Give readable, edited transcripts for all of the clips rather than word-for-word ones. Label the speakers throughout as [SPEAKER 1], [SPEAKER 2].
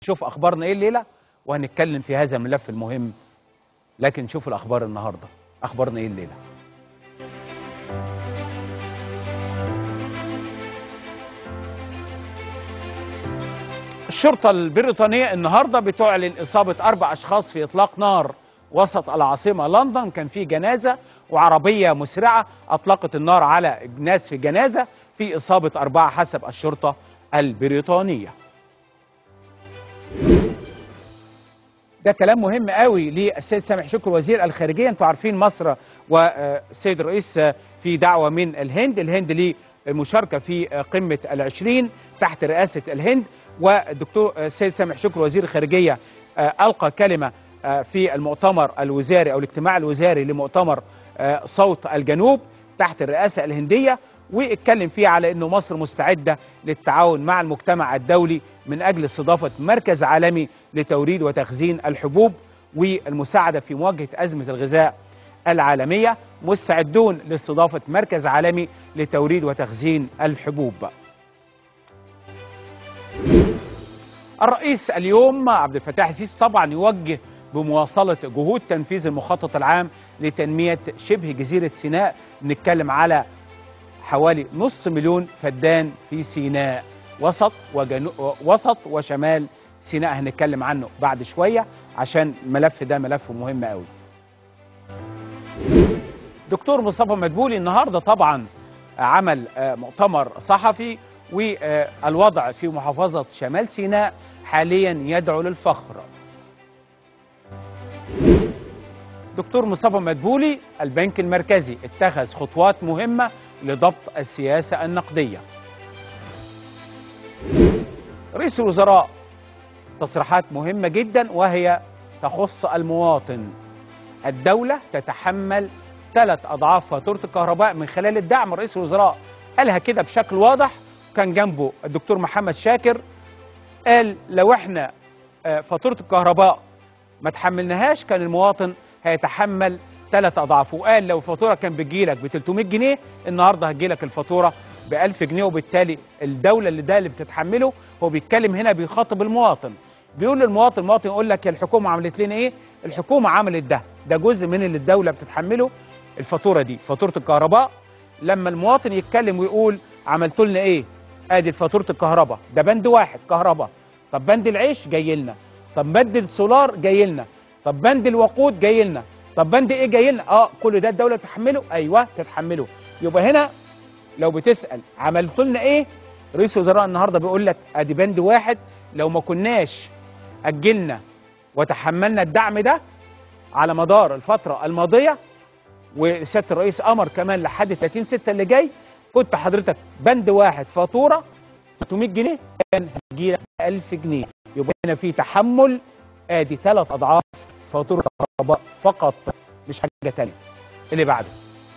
[SPEAKER 1] شوف اخبارنا ايه الليله وهنتكلم في هذا الملف المهم. لكن شوف الاخبار النهارده، اخبارنا ايه الليله. الشرطه البريطانيه النهارده بتعلن اصابه 4 اشخاص في اطلاق نار وسط العاصمه لندن. كان في جنازه وعربيه مسرعه اطلقت النار على ناس في جنازه، في اصابه 4 حسب الشرطه البريطانيه. ده كلام مهم قوي للسيد سامح شكري وزير الخارجيه. انتوا عارفين مصر والسيد الرئيس في دعوه من الهند للمشاركه في قمه ال20 تحت رئاسه الهند، والدكتور السيد سامح شكري وزير الخارجيه القى كلمه في المؤتمر الوزاري او الاجتماع الوزاري لمؤتمر صوت الجنوب تحت الرئاسه الهنديه، واتكلم فيه على انه مصر مستعده للتعاون مع المجتمع الدولي من اجل استضافه مركز عالمي لتوريد وتخزين الحبوب والمساعده في مواجهه ازمه الغذاء العالميه. مستعدون لاستضافه مركز عالمي لتوريد وتخزين الحبوب. الرئيس اليوم عبد الفتاح السيسي طبعا يوجه بمواصله جهود تنفيذ المخطط العام لتنميه شبه جزيره سيناء. بنتكلم على حوالي 500,000 فدان في سيناء، وسط وشمال سيناء. هنتكلم عنه بعد شويه عشان الملف ده ملف مهم قوي. دكتور مصطفى مدبولي النهارده طبعا عمل مؤتمر صحفي، والوضع في محافظه شمال سيناء حاليا يدعو للفخر. دكتور مصطفى مدبولي البنك المركزي اتخذ خطوات مهمه لضبط السياسه النقديه. رئيس الوزراء تصريحات مهمه جدا وهي تخص المواطن. الدوله تتحمل 3 أضعاف فاتوره الكهرباء من خلال الدعم. رئيس الوزراء قالها كده بشكل واضح، كان جنبه الدكتور محمد شاكر قال لو احنا فاتوره الكهرباء ما تحملناهاش كان المواطن هيتحمل 3 أضعاف، وقال لو الفاتوره كان بتجيلك ب 300 جنيه النهارده هتجيلك الفاتوره ب 1000 جنيه، وبالتالي الدوله اللي بتتحمله. هو بيتكلم هنا بيخاطب المواطن، بيقول للمواطن، المواطن يقول لك يا الحكومه عملت لنا ايه؟ الحكومه عملت ده جزء من اللي الدوله بتتحمله. الفاتوره دي فاتوره الكهرباء. لما المواطن يتكلم ويقول عملتوا لنا ايه؟ ادي فاتوره الكهرباء، ده بند واحد كهرباء. طب بند العيش جاي لنا، طب بند السولار جاي لنا، طب بند الوقود جاي لنا، طب بند ايه جاي لنا؟ كل ده الدوله تتحمله؟ ايوه تتحمله. يبقى هنا لو بتسال عملتوا لنا ايه؟ رئيس الوزراء النهارده بيقول لك ادي بند واحد، لو ما كناش اجلنا وتحملنا الدعم ده على مدار الفتره الماضيه، وسياده الرئيس امر كمان لحد 30/6 اللي جاي، كنت حضرتك بند واحد فاتوره 300 جنيه كان هيجيلك 1000 جنيه. يبقى هنا في تحمل، ادي 3 أضعاف فاتوره الكهرباء فقط، مش حاجه ثانيه. اللي بعده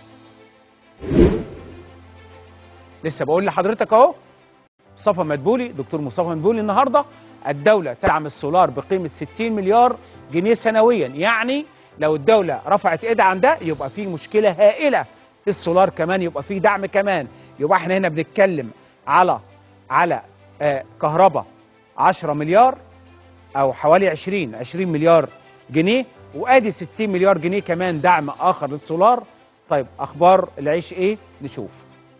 [SPEAKER 1] لسه بقول لحضرتك اهو، مصطفى مدبولي، دكتور مصطفى مدبولي النهارده الدوله تدعم السولار بقيمه 60 مليار جنيه سنويا. يعني لو الدوله رفعت ايدها عن ده يبقى في مشكله هائله في السولار كمان، يبقى في دعم كمان. يبقى احنا هنا بنتكلم على كهرباء 10 مليار او حوالي 20 مليار جنيه، وادي 60 مليار جنيه كمان دعم اخر للسولار. طيب اخبار العيش ايه؟ نشوف.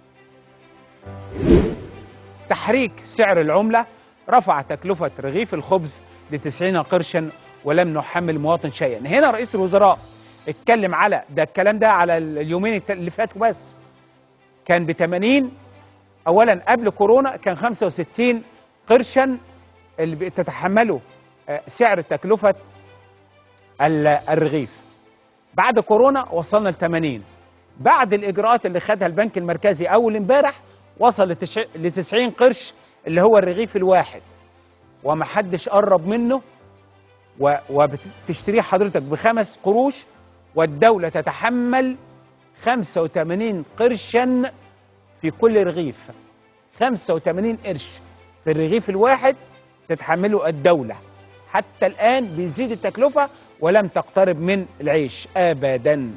[SPEAKER 1] تحريك سعر العمله رفع تكلفه رغيف الخبز ل90 قرشا ولم نحمل المواطن شيئا. هنا رئيس الوزراء اتكلم على ده، الكلام ده على اليومين اللي فاتوا بس، كان ب 80. اولا قبل كورونا كان 65 قرشا اللي بتتحمله سعر تكلفه الرغيف. بعد كورونا وصلنا ل 80. بعد الاجراءات اللي خدها البنك المركزي اول امبارح وصل ل 90 قرش اللي هو الرغيف الواحد، ومحدش قرب منه، وبتشتريه حضرتك ب5 قروش، والدولة تتحمل 85 قرشا في كل رغيف. 85 قرش في الرغيف الواحد تتحمله الدولة. حتى الآن بيزيد التكلفة ولم تقترب من العيش أبدا.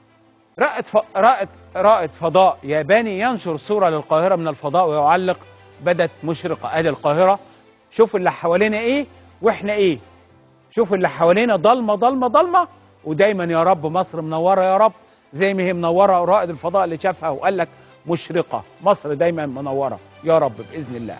[SPEAKER 1] رائد فضاء ياباني ينشر صورة للقاهرة من الفضاء ويعلق بدت مشرقة. أهل القاهرة شوفوا اللي حوالينا إيه وإحنا إيه، شوفوا اللي حوالينا ضلمة ضلمة ضلمة، ودايما يا رب مصر منورة يا رب، زي ما هي منورة رائد الفضاء اللي شافها وقال لك مشرقة. مصر دايما منورة يا رب بإذن الله.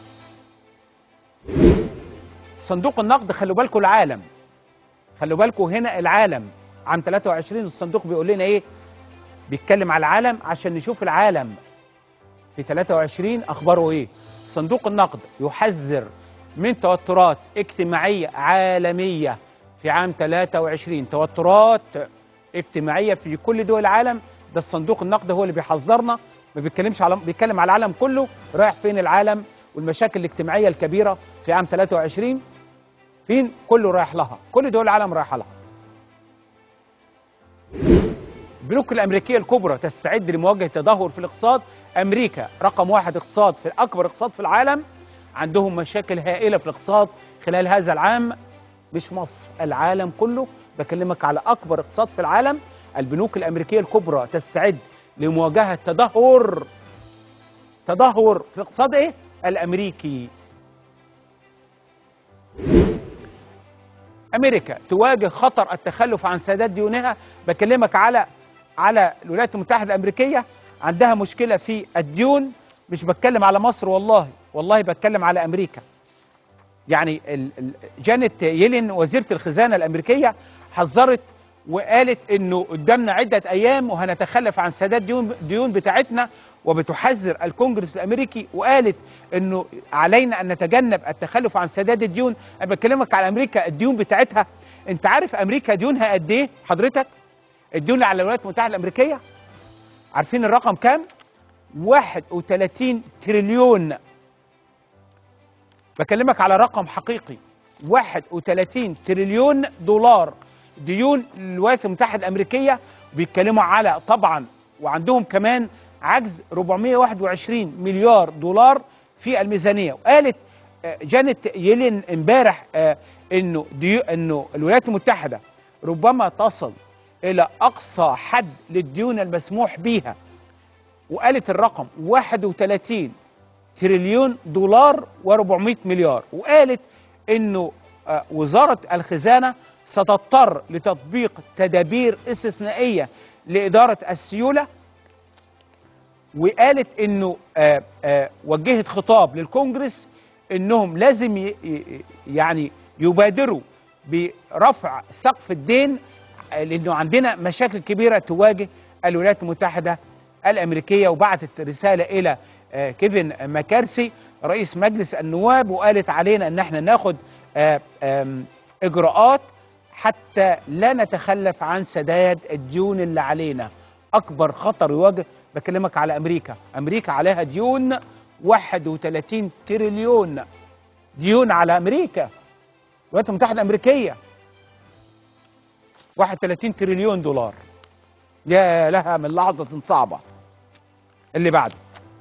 [SPEAKER 1] صندوق النقد خلوا بالكم العالم، خلوا بالكم هنا العالم عام 23 الصندوق بيقول لنا ايه، بيتكلم على العالم عشان نشوف العالم في 23 اخباره ايه. صندوق النقد يحذر من توترات اجتماعية عالمية في عام 23، توترات اجتماعية في كل دول العالم. ده الصندوق النقد هو اللي بيحذرنا، ما بيتكلمش على، بيتكلم على العالم كله رايح فين العالم والمشاكل الاجتماعية الكبيرة في عام 23 فين، كله رايح لها، كل دول العالم رايحة لها. البنوك الأمريكية الكبرى تستعد لمواجهة تدهور في الاقتصاد. أمريكا رقم واحد اقتصاد، في أكبر اقتصاد في العالم، عندهم مشاكل هائلة في الاقتصاد خلال هذا العام. مش مصر، العالم كله، بكلمك على أكبر اقتصاد في العالم. البنوك الأمريكية الكبرى تستعد لمواجهة تدهور في الاقتصاد إيه؟ الأمريكي. أمريكا تواجه خطر التخلف عن سداد ديونها. بكلمك على الولايات المتحدة الأمريكية، عندها مشكلة في الديون. مش بتكلم على مصر، والله بتكلم على أمريكا. يعني جانيت يلين وزيرة الخزانة الأمريكية حذرت وقالت إنه قدامنا عدة أيام وهنتخلف عن سداد ديون بتاعتنا، وبتحذر الكونجرس الأمريكي وقالت إنه علينا أن نتجنب التخلف عن سداد الديون. أنا بكلمك على أمريكا، الديون بتاعتها، أنت عارف أمريكا ديونها قد إيه حضرتك؟ الديون على الولايات المتحدة الأمريكية عارفين الرقم كام؟ 31 تريليون. بكلمك على رقم حقيقي، 31 تريليون دولار ديون الولايات المتحدة الأمريكية. بيتكلموا على طبعا، وعندهم كمان عجز 421 مليار دولار في الميزانية. وقالت جانيت يلين امبارح انه الولايات المتحدة ربما تصل الى اقصى حد للديون المسموح بيها، وقالت الرقم 31 تريليون دولار و400 مليار. وقالت انه وزارة الخزانة ستضطر لتطبيق تدابير استثنائية لإدارة السيولة. وقالت انه وجهت خطاب للكونجرس انهم لازم يعني يبادروا برفع سقف الدين، لانه عندنا مشاكل كبيرة تواجه الولايات المتحدة الأمريكية. وبعتت رسالة إلى كيفن ماكارسي رئيس مجلس النواب، وقالت علينا ان احنا ناخد اجراءات حتى لا نتخلف عن سداد الديون اللي علينا. اكبر خطر يواجه، بكلمك على امريكا عليها ديون 31 تريليون ديون على امريكا، الولايات المتحدة الأمريكية 31 تريليون دولار. يا لها من لحظة صعبة. اللي بعده،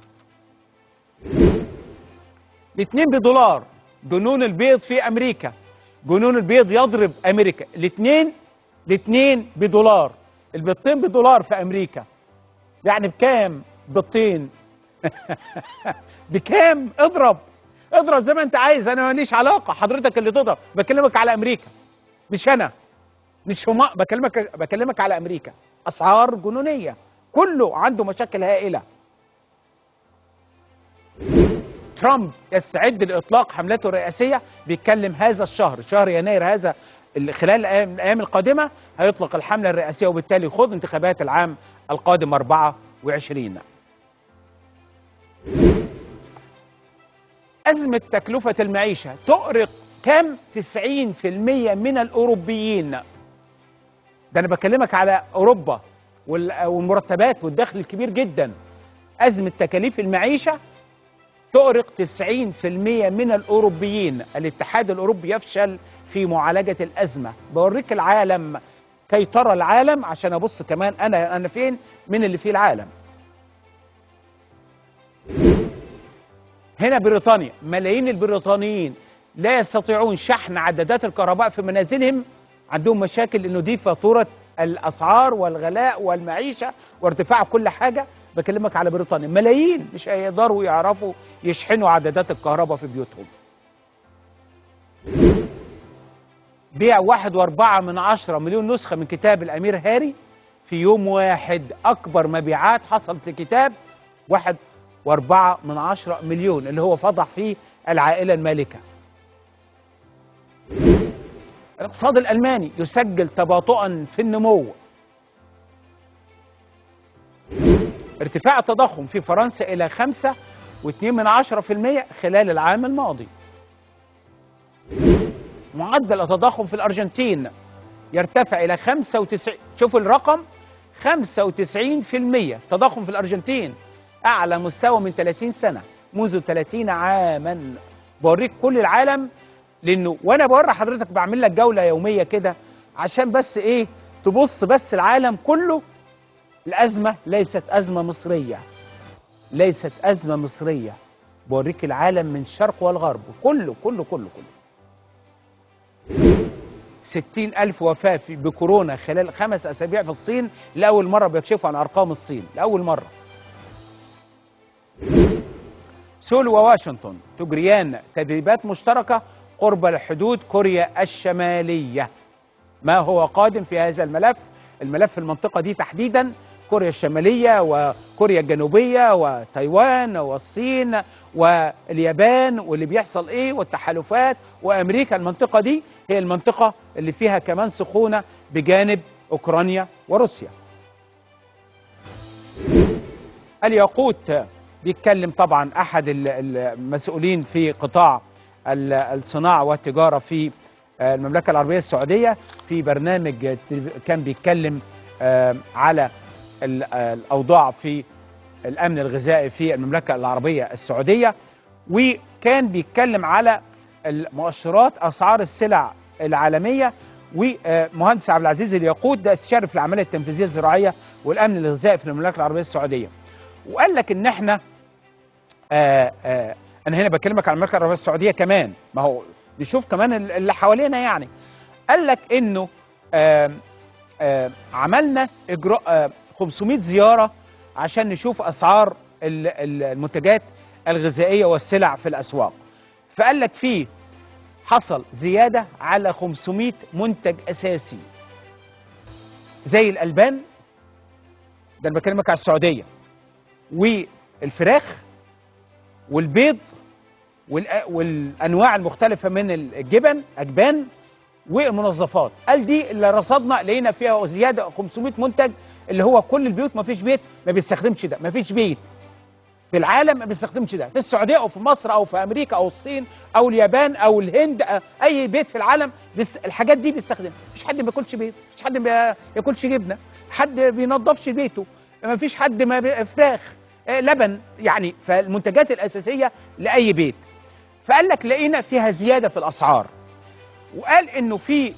[SPEAKER 1] الاثنين بدولار، جنون البيض في امريكا، جنون البيض يضرب امريكا. الاثنين بدولار، البيضتين بدولار في امريكا. يعني بكام بيضتين؟ بكام؟ اضرب زي ما انت عايز، انا ماليش علاقه، حضرتك اللي تضرب. بكلمك على امريكا، مش انا، مش هم، بكلمك على امريكا. اسعار جنونيه، كله عنده مشاكل هائله. ترامب يستعد لاطلاق حملته الرئاسيه، بيتكلم هذا الشهر، شهر يناير هذا، خلال الايام القادمه هيطلق الحمله الرئاسيه، وبالتالي يخوض انتخابات العام القادم 24. ازمه تكلفه المعيشه تؤرق كم؟ 90% من الاوروبيين. ده انا بكلمك على اوروبا والمرتبات والدخل الكبير جدا. ازمه تكاليف المعيشه تؤرق 90% من الأوروبيين. الاتحاد الأوروبي يفشل في معالجة الأزمة. بوريك العالم كي ترى العالم، عشان أبص كمان أنا فين من اللي فيه العالم. هنا بريطانيا، ملايين البريطانيين لا يستطيعون شحن عدادات الكهرباء في منازلهم، عندهم مشاكل إنه دي فاتورة الأسعار والغلاء والمعيشة وارتفاع كل حاجة. بكلمك على بريطانيا، ملايين مش هيقدروا يعرفوا يشحنوا عدادات الكهرباء في بيوتهم. بيع 1.4 مليون نسخة من كتاب الأمير هاري في يوم واحد، أكبر مبيعات حصلت لكتاب 1.4 مليون اللي هو فضح فيه العائلة المالكة. الاقتصاد الألماني يسجل تباطؤا في النمو. ارتفاع التضخم في فرنسا إلى 5.2% خلال العام الماضي. معدل التضخم في الأرجنتين يرتفع إلى 95، شوفوا الرقم، 95% تضخم في الأرجنتين، أعلى مستوى من 30 سنة، منذ 30 عاما. بوريك كل العالم، لأنه وأنا بوري حضرتك بعمل لك جولة يومية كده عشان بس إيه تبص بس العالم كله. الأزمة ليست أزمة مصرية، ليست أزمة مصرية، بوريك العالم من الشرق والغرب كله كله كله كله. 60,000 وفاة بكورونا خلال 5 أسابيع في الصين، لأول مرة بيكشفوا عن أرقام الصين، لأول مرة. سول وواشنطن تجريان تدريبات مشتركة قرب الحدود كوريا الشمالية. ما هو قادم في هذا الملف؟ الملف المنطقة دي تحديدا كوريا الشمالية وكوريا الجنوبية وتايوان والصين واليابان واللي بيحصل ايه والتحالفات وامريكا. المنطقة دي هي المنطقة اللي فيها كمان سخونة بجانب اوكرانيا وروسيا. الياقوت بيتكلم طبعا احد المسؤولين في قطاع الصناعة والتجارة في المملكة العربية السعودية في برنامج كان بيتكلم على الأوضاع في الأمن الغذائي في المملكة العربية السعودية، وكان بيتكلم على المؤشرات أسعار السلع العالمية. ومهندس عبد العزيز الياقوت ده استشاري في العملية التنفيذية الزراعية والأمن الغذائي في المملكة العربية السعودية، وقال لك إن احنا أنا هنا بكلمك عن المملكة العربية السعودية كمان، ما هو نشوف كمان اللي حوالينا يعني. قال لك إنه عملنا إجراء 500 زيارة عشان نشوف أسعار المنتجات الغذائية والسلع في الأسواق. فقال لك فيه حصل زيادة على 500 منتج أساسي زي الألبان، ده أنا بكلمك على السعودية، والفراخ والبيض والأنواع المختلفة من الجبن أجبان والمنظفات. قال دي اللي رصدنا لقينا فيها زياده 500 منتج، اللي هو كل البيوت، ما فيش بيت ما بيستخدمش ده، ما فيش بيت في العالم ما بيستخدمش ده، في السعوديه او في مصر او في امريكا او الصين او اليابان او الهند، اي بيت في العالم الحاجات دي بيستخدمها. مفيش حد ما بياكلش بيض، مفيش حد ما بياكلش جبنه، حد بينظفش بيته، ما فيش حد ما فراخ لبن يعني، فالمنتجات الاساسيه لاي بيت. فقال لك لقينا فيها زياده في الاسعار، وقال انه في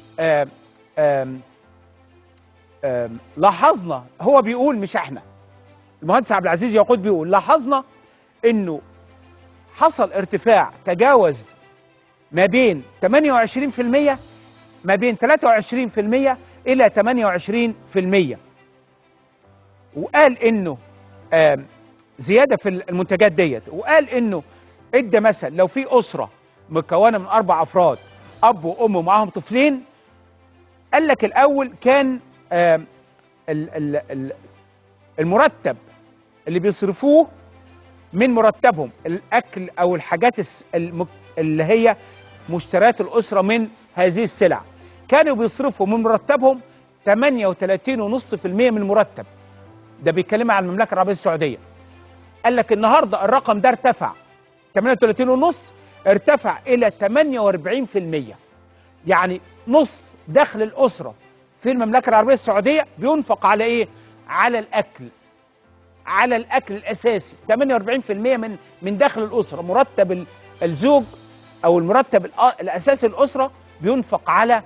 [SPEAKER 1] لاحظنا، هو بيقول مش احنا، المهندس عبد العزيز ياقوت بيقول لاحظنا انه حصل ارتفاع تجاوز ما بين 28%، ما بين 23% الى 28%. وقال انه زياده في المنتجات ديت، وقال انه ادى مثل لو في اسره مكونه من 4 افراد، اب وام ومعاهم طفلين، قال لك الاول كان المرتب اللي بيصرفوه من مرتبهم الاكل او الحاجات اللي هي مشتريات الاسره من هذه السلع، كانوا بيصرفوا من مرتبهم 38.5% من المرتب. ده بيتكلم عن المملكه العربيه السعوديه. قال لك النهارده الرقم ده ارتفع 38.5، ارتفع الى 48%. يعني نص دخل الاسره في المملكه العربيه السعوديه بينفق على ايه؟ على الاكل، على الاكل الاساسي. 48% من دخل الاسره، مرتب الزوج او المرتب الاساسي للاسره بينفق على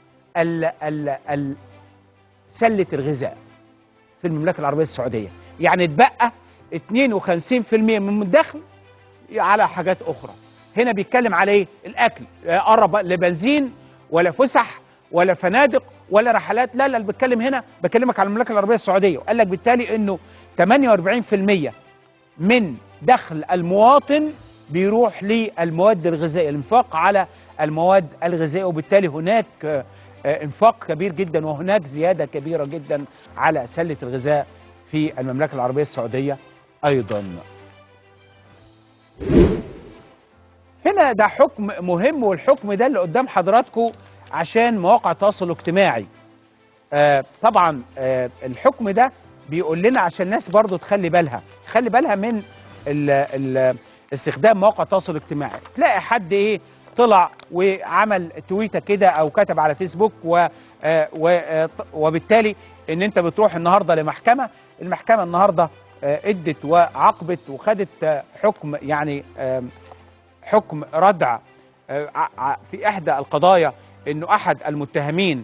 [SPEAKER 1] سله الغذاء في المملكه العربيه السعوديه. يعني اتبقى 52% من الدخل على حاجات اخرى. هنا بيتكلم على ايه؟ الاكل. قرب لبنزين ولا فسح ولا فنادق ولا رحلات، لا اللي بتكلم هنا بكلمك على المملكه العربيه السعوديه. وقال لك بالتالي انه 48% من دخل المواطن بيروح للمواد الغذائيه، الانفاق على المواد الغذائيه، وبالتالي هناك انفاق كبير جدا وهناك زياده كبيره جدا على سله الغذاء في المملكه العربيه السعوديه ايضا. هنا ده حكم مهم، والحكم ده اللي قدام حضراتكم عشان مواقع التواصل الاجتماعي. طبعا الحكم ده بيقول لنا عشان الناس برضو تخلي بالها من استخدام مواقع التواصل الاجتماعي. تلاقي حد طلع وعمل تويته كده او كتب على فيسبوك وبالتالي ان انت بتروح النهارده لمحكمه، المحكمه النهارده ادت وعاقبت وخدت حكم، يعني حكم ردع في احدى القضايا، انه احد المتهمين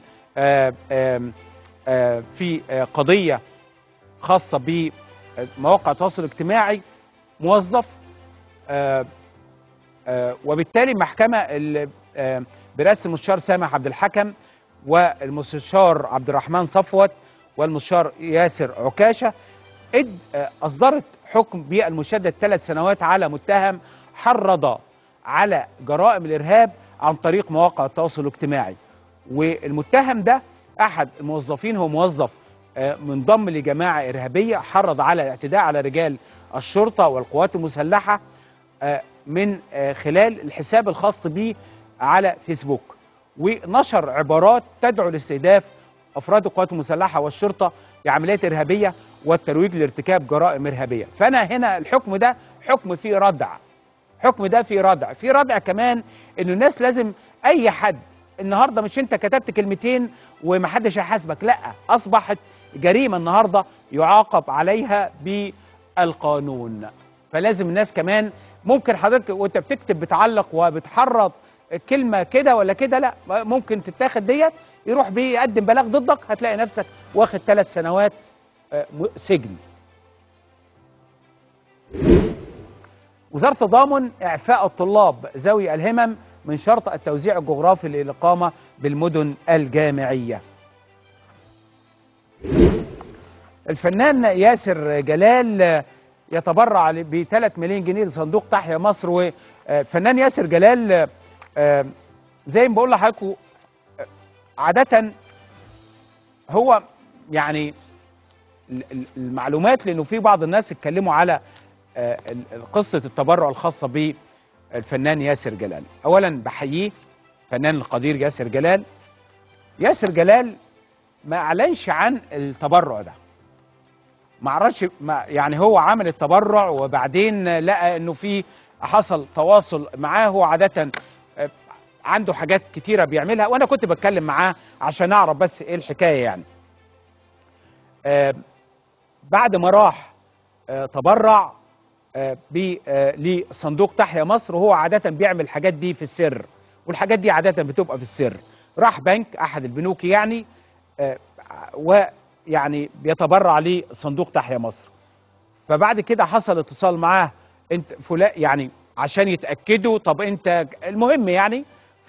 [SPEAKER 1] في قضيه خاصه بمواقع التواصل الاجتماعي موظف، وبالتالي المحكمه برئاسه المستشار سامح عبد الحكم والمستشار عبد الرحمن صفوت والمستشار ياسر عكاشه اصدرت حكم بالمشدد 3 سنوات على متهم حرض على جرائم الارهاب عن طريق مواقع التواصل الاجتماعي. والمتهم ده احد الموظفين، هو موظف منضم لجماعه ارهابيه، حرض على الاعتداء على رجال الشرطه والقوات المسلحه من خلال الحساب الخاص به على فيسبوك، ونشر عبارات تدعو لاستهداف افراد القوات المسلحه والشرطه بعمليات ارهابيه والترويج لارتكاب جرائم ارهابيه. فانا هنا الحكم ده حكم فيه ردع، حكم ده فيه ردع، فيه ردع كمان انه الناس لازم اي حد النهارده، مش انت كتبت كلمتين ومحدش هيحاسبك، لا، اصبحت جريمه النهارده يعاقب عليها بالقانون. فلازم الناس كمان، ممكن حضرتك وانت بتكتب بتعلق وبتحرض كلمه كده ولا كده، لا، ممكن تتاخد ديت يروح بيه يقدم بلاغ ضدك، هتلاقي نفسك واخد 3 سنوات سجن. وزارة التضامن إعفاء الطلاب ذوي الهمم من شرط التوزيع الجغرافي للإقامة بالمدن الجامعية. الفنان ياسر جلال يتبرع ب3 مليون جنيه لصندوق تحيا مصر. وفنان ياسر جلال زي ما بقول لحضراتكم عادة هو يعني المعلومات، لأنه في بعض الناس اتكلموا على قصة التبرع الخاصة بالفنان ياسر جلال. أولا بحييه فنان القدير ياسر جلال. ياسر جلال ما أعلنش عن التبرع ده، ما عرفش، يعني هو عمل التبرع وبعدين لقى انه في حصل تواصل معاه. هو عادة عنده حاجات كتيرة بيعملها، وانا كنت بتكلم معاه عشان اعرف بس ايه الحكاية يعني. بعد ما راح تبرع لصندوق تحيا مصر، وهو عادة بيعمل الحاجات دي في السر، والحاجات دي عادة بتبقى في السر. راح بنك احد البنوك يعني، ويعني بيتبرع لصندوق تحيا مصر. فبعد كده حصل اتصال معاه، انت فلان، يعني عشان يتاكدوا طب انت، المهم يعني،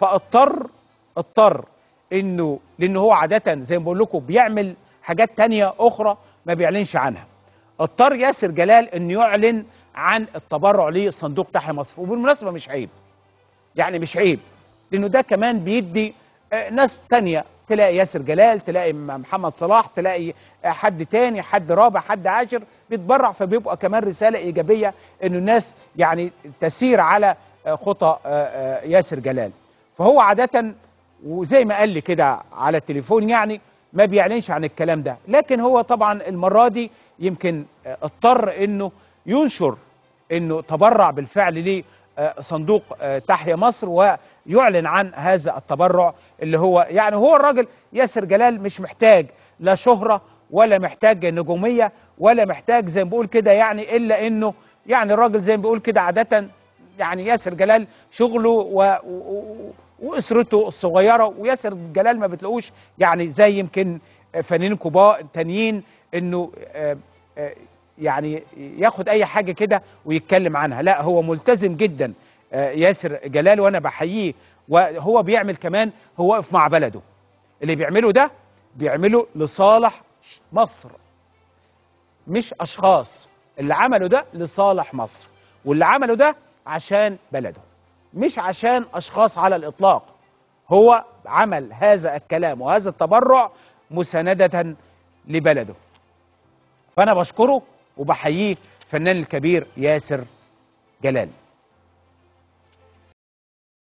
[SPEAKER 1] اضطر انه، لانه هو عاده زي ما بقول لكم بيعمل حاجات تانية اخرى ما بيعلنش عنها، اضطر ياسر جلال انه يعلن عن التبرع لصندوق تحيا مصر. وبالمناسبه مش عيب، يعني مش عيب، لانه ده كمان بيدي ناس تانية، تلاقي ياسر جلال، تلاقي محمد صلاح، تلاقي حد تاني، حد رابع، حد عاشر بيتبرع، فبيبقى كمان رسالة إيجابية إنه الناس يعني تسير على خطى ياسر جلال. فهو عادة وزي ما قال لي كده على التليفون يعني ما بيعلنش عن الكلام ده، لكن هو طبعا المرة دي يمكن اضطر إنه ينشر إنه تبرع بالفعل صندوق تحيا مصر، ويعلن عن هذا التبرع اللي هو يعني، هو الراجل ياسر جلال مش محتاج لا شهرة ولا محتاج نجومية ولا محتاج زي ما بقول كده يعني، إلا إنه يعني الراجل زي ما بقول كده عادة يعني ياسر جلال شغله وأسرته الصغيرة. وياسر جلال ما بتلاقوش يعني زي يمكن فنانين كبار تانيين إنه يعني ياخد اي حاجة كده ويتكلم عنها، لا، هو ملتزم جدا ياسر جلال، وانا بحييه. وهو بيعمل كمان، هو واقف مع بلده، اللي بيعمله ده بيعمله لصالح مصر مش اشخاص، اللي عمله ده لصالح مصر، واللي عمله ده عشان بلده، مش عشان أشخاص على الإطلاق. هو عمل هذا الكلام وهذا التبرع مساندة لبلده. فأنا بشكره وبحييه الفنان الكبير ياسر جلال.